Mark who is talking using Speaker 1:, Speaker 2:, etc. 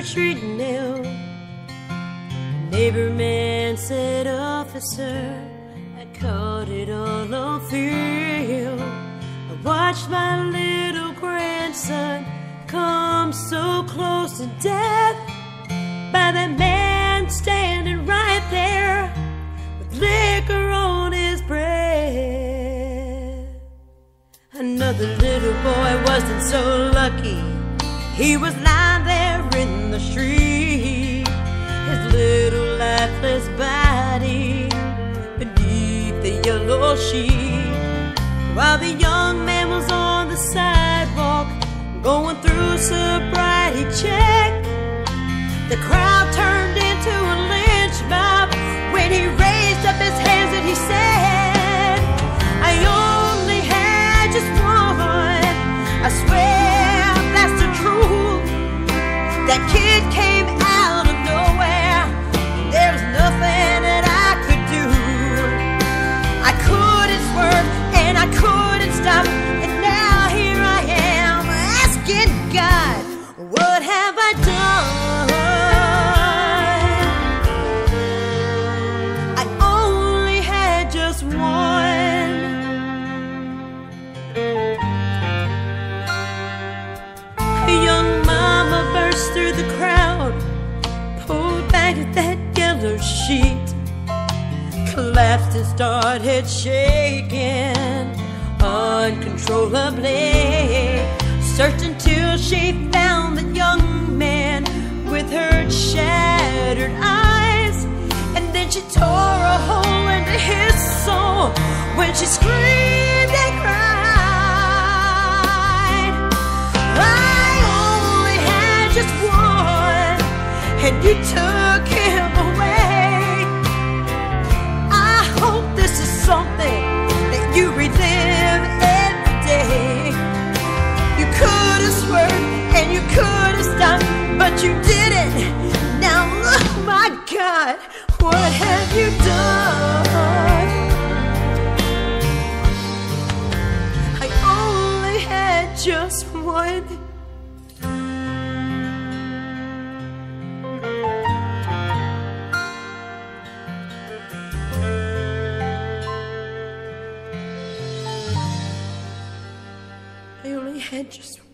Speaker 1: street nail. Neighbor man said, "Officer, I caught it all on film. I watched my little grandson come so close to death by that man standing right there with liquor on his breath." Another little boy wasn't so lucky. He was lying there in the street, his little lifeless body beneath the yellow sheet, while the young man was on the sidewalk going through a sobriety check. The crowd turned into a lynch mob when he raised up his hands and he said, "I only had just one. I swear that's the truth. That kid came out of nowhere. There was nothing that I could do. I couldn't swerve and I couldn't stop. And now here I am asking God, what have I done? I only had just one." A young mama burst through the crowd, pulled back at that yellow sheet, collapsed and started shaking uncontrollably. Searched until she found the young man with her shattered eyes, and then she tore a hole into his soul when she screamed and cried, "I only had just one, and you took him away. I hope this is something that you relive every day. You could have swerved and you could have stopped, but you didn't. Now, oh my God, what have you done? I only had just one." I only had just